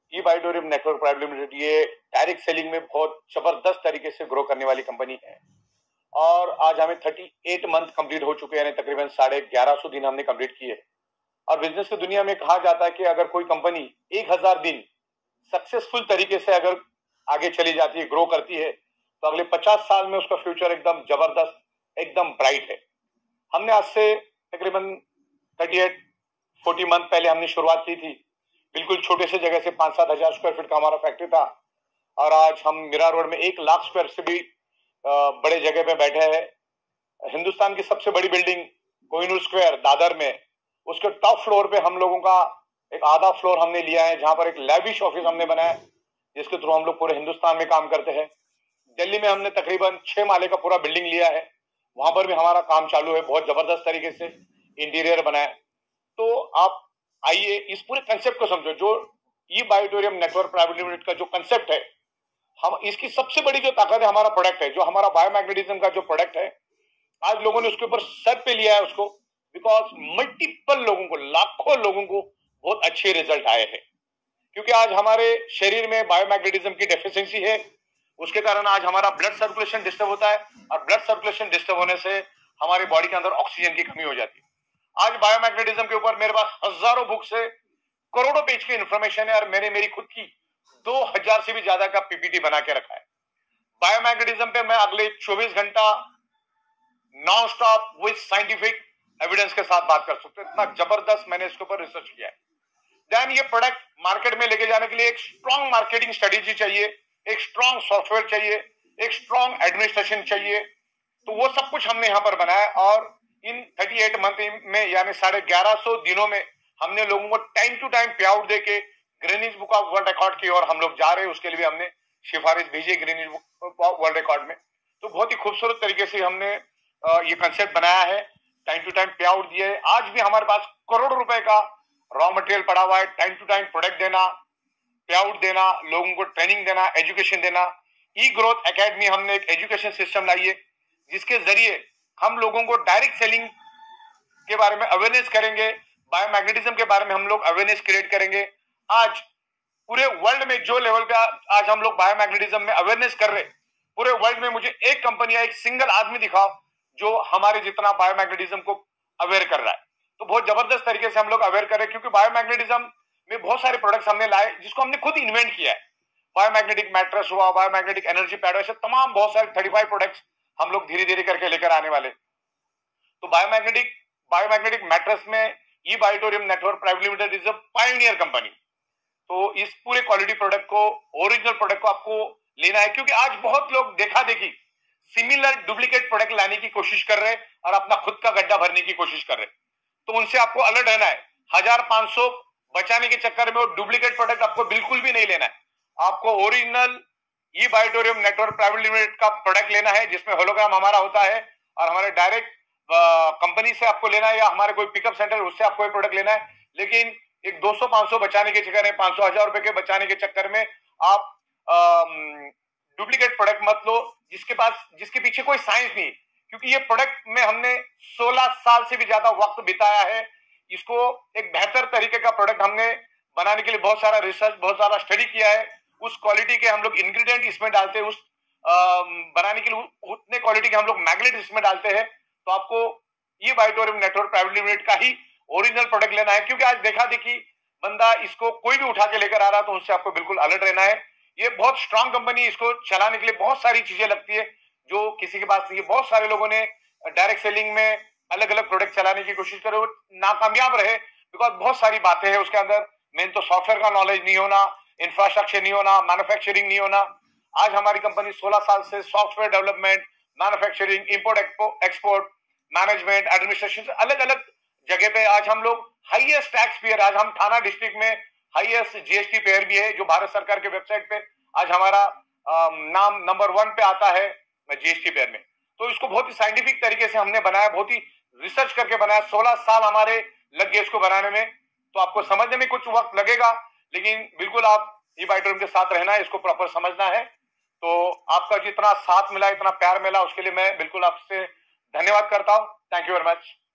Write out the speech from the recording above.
ई Biotorium network private limited ये direct selling में बहुत जबरदस्त तरीके से ग्रो करने वाली कंपनी है और आज हमें 38 मंथ कंप्लीट हो चुके हैं, यानी तकरीबन 1150 दिन हमने कंप्लीट किए। और बिजनेस की दुनिया में कहा जाता है कि अगर कोई कंपनी 1000 दिन सक्सेसफुल तरीके से अगर आगे चली जाती है, ग्रो करती है, तो अगले 50 साल में उसका फ्यूचर एकदम जबरदस्त, एकदम ब्राइट है। हमने आज से तकरीबन 38-40 मंथ पहले हमने शुरुआत की थी। बिल्कुल छोटे से जगह से 5-7 हजार स्क्वायर फीट का हमारा फैक्ट्री था और आज हम मीरा रोड में 1 लाख स्क्वायर से भी बड़े जगह पे बैठे हैं। हिंदुस्तान की सबसे बड़ी बिल्डिंग कोहिनूर स्क्वायर दादर में, उसके टॉप फ्लोर पे हम लोगों का एक आधा फ्लोर हमने लिया है, जहां पर एक लैविश ऑफिस हमने बनाया जिसके थ्रू हम लोग पूरे हिंदुस्तान में काम करते हैं। दिल्ली में हमने तकरीबन 6 माले का पूरा बिल्डिंग लिया है, वहां पर भी हमारा काम चालू है, बहुत जबरदस्त तरीके से इंटीरियर बनाए। तो आप आइए इस पूरे कंसेप्ट को समझो। जो E Biotorium network private limited का जो कंसेप्ट है, हम इसकी सबसे बड़ी जो ताकत है हमारा प्रोडक्ट है, जो हमारा बायोमैग्नेटिज्म का जो प्रोडक्ट है। आज लोगों ने उसके ऊपर सर पे लिया है उसको, बिकॉज मल्टीपल लोगों को, लाखों लोगों को बहुत अच्छे रिजल्ट आए हैं, क्योंकि आज हमारे शरीर में बायोमैग्नेटिज्म की डेफिशिएंसी है। उसके कारण आज हमारा ब्लड सर्कुलेशन डिस्टर्ब होता है और ब्लड सर्कुलेशन डिस्टर्ब होने से हमारी बॉडी के अंदर ऑक्सीजन की कमी हो जाती है। आज बायोमैग्नेटिज्म के ऊपर मेरे पास हजारों बुक्स है, करोड़ों पेज की इंफॉर्मेशन है और मैंने मेरी खुद की 2000 से भी ज्यादा का पीपीटी बना के रखा है। बायोमैग्नेटिज्म पे मैं अगले 24 घंटा non stop with scientific evidence के साथ बात कर सकते हैं। इतना जबरदस्त मैंने इसके ऊपर रिसर्च किया है। देन ये प्रोडक्ट मार्केट में लेके जाने के लिए एक स्ट्रॉन्ग मार्केटिंग स्ट्रेटेजी चाहिए, एक स्ट्रॉन्ग सॉफ्टवेयर चाहिए, एक स्ट्रॉन्ग एडमिनिस्ट्रेशन चाहिए। तो वो सब कुछ हमने यहाँ पर बनाया और इन 38 मंथ में यानी 1150 दिनों में हमने लोगों को time to time pay out देके Guinness book of world record की और हम लोग जा रहे हैं। उसके लिए भी हमने सिफारिश भेजी है Guinness book of world record में। तो बहुत ही खूबसूरत तरीके से हमने ये कंसेप्ट बनाया है, time to time pay out दिए। आज भी हमारे पास करोड़ों रुपए का रॉ मटेरियल पड़ा हुआ है, टाइम टू टाइम प्रोडक्ट देना, पे आउट देना, लोगों को ट्रेनिंग देना, एजुकेशन देना। ई ग्रोथ एकेडमी हमने एक एजुकेशन सिस्टम लाई है जिसके जरिए हम लोगों को डायरेक्ट सेलिंग के बारे में अवेयरनेस करेंगे, बायोमैग्नेटिज्म के बारे में हम लोग अवेयरनेस क्रिएट करेंगे। आज पूरे वर्ल्ड में जो लेवल पे आज हम लोग बायोमैग्नेटिज्म में अवेयरनेस कर रहे, पूरे वर्ल्ड में मुझे एक कंपनी या एक सिंगल आदमी दिखाओ जो हमारे जितना बायोमैग्नेटिज्म को अवेयर कर रहा है। तो बहुत जबरदस्त तरीके से हम लोग अवेयर कर रहे हैं, क्योंकि बायोमैग्नेटिज्म में बहुत सारे प्रोडक्ट्स हमने लाए जिसको हमने खुद इन्वेंट किया है। बायोमैग्नेटिक मैट्रेस हुआ, बायोमैग्नेटिक एनर्जी पैड, ऐसे तमाम बहुत सारे 35 प्रोडक्ट्स हम लोग धीरे धीरे करके लेकर आने वाले। तो बायोमैग्नेटिक मैट्रेस में E Biotorium network private limited is a pioneer company. तो इस पूरे क्वालिटी प्रोडक्ट को, ओरिजिनल प्रोडक्ट को आपको लेना है, क्योंकि आज बहुत लोग देखा देखी सिमिलर डुप्लीकेट प्रोडक्ट लाने की कोशिश कर रहे हैं और अपना खुद का गड्ढा भरने की कोशिश कर रहे हैं। तो उनसे आपको अलर्ट रहना है। 1500 बचाने के चक्कर में वो डुप्लीकेट प्रोडक्ट आपको बिल्कुल भी नहीं लेना है। आपको original E Biotorium network private limited का प्रोडक्ट लेना है, जिसमें होलोग्राम हमारा होता है और हमारे डायरेक्ट कंपनी से आपको लेना है या हमारे कोई पिकअप सेंटर उससे आपको ये प्रोडक्ट लेना है। लेकिन एक 200-500 बचाने के चक्कर में, 500-1000 रुपए के बचाने के चक्कर में आप डुप्लीकेट प्रोडक्ट मत लो जिसके पीछे कोई साइंस नहीं, क्योंकि ये प्रोडक्ट में हमने 16 साल से भी ज्यादा वक्त बिताया है। इसको एक बेहतर तरीके का प्रोडक्ट हमने बनाने के लिए बहुत सारा रिसर्च, बहुत सारा स्टडी किया है। उस क्वालिटी के हम लोग इंग्रेडिएंट इसमें डालते हैं, उस बनाने के लिए उतने क्वालिटी के हम लोग मैग्नेट इसमें डालते हैं। तो आपको ये बायोटोरियम नेटवर्क प्राइवेट लिमिटेड का ही ओरिजिनल प्रोडक्ट लेना है, क्योंकि आज देखा देखी बंदा इसको कोई भी उठा के लेकर आ रहा, तो उनसे आपको बिल्कुल अलर्ट रहना है। ये बहुत स्ट्रांग कंपनी, इसको चलाने के लिए बहुत सारी चीजें लगती है जो किसी के पास नहीं है। बहुत सारे लोगों ने डायरेक्ट सेलिंग में अलग अलग प्रोडक्ट चलाने की कोशिश करे, वो नाकामयाब रहे, बिकॉज बहुत सारी बातें हैं उसके अंदर। मेन तो सॉफ्टवेयर का नॉलेज नहीं होना, इंफ्रास्ट्रक्चर नहीं होना, मैन्युफैक्चरिंग नहीं होना। आज हमारी कंपनी 16 साल से software development, manufacturing, import export, management, administration, अलग अलग जगह पे आज हम लोग हाईएस्ट टैक्स पेयर, आज हम थाना डिस्ट्रिक्ट में हाईएस्ट जीएसटी पेयर भी है, जो भारत सरकार के वेबसाइट पे आज हमारा नाम नंबर 1 पे आता है जीएसटी पेयर में। तो इसको बहुत ही साइंटिफिक तरीके से हमने बनाया, बहुत ही रिसर्च करके बनाया। 16 साल हमारे लग गए इसको बनाने में। तो आपको समझने में कुछ वक्त लगेगा, लेकिन बिल्कुल आप ई बायोटोरियम के साथ रहना है, इसको प्रॉपर समझना है। तो आपका जितना साथ मिला, इतना प्यार मिला, उसके लिए मैं बिल्कुल आपसे धन्यवाद करता हूं। Thank you very much.